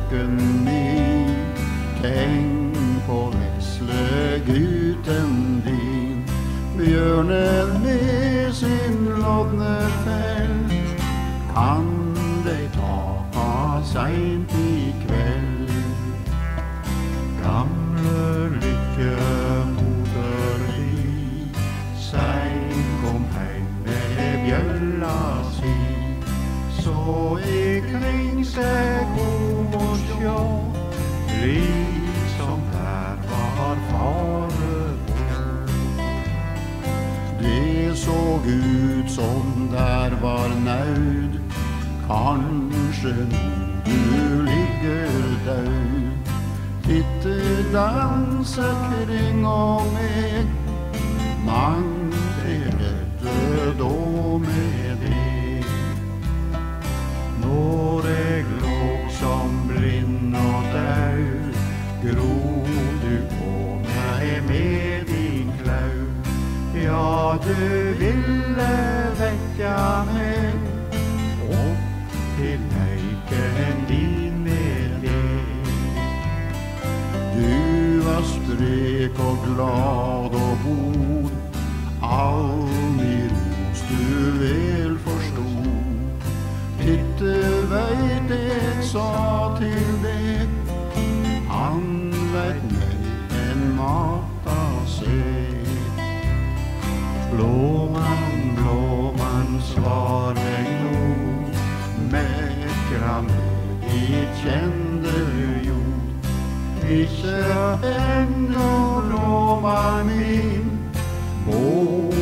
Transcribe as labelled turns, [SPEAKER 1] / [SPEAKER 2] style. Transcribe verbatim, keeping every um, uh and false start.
[SPEAKER 1] flocken min. Tänk på Vesleguten din, björnen med sin lodnefäll kan dig ta sent i kväll. Gamle lycke moderlig, sein kom heim med bjølla si, så ikring seg god og sjå, liksom der var fare vår. Det såg ut som der var nød, kanskje nå du ligger død. Titte danse kring og meg, mang er redde da med deg. Når jeg låg som blind og død, gro du på meg med din klau. Ja, du ville vekke meg opp til leiken din med deg. Du var sprek og glad og god, all min ros du vel forstod. Titte veit jeg sa til deg, han veit meg en mata seg. Blåmann, blåmann, svar meg nå, mekra meg i kjende jord. Ikke ennå blåmann min, må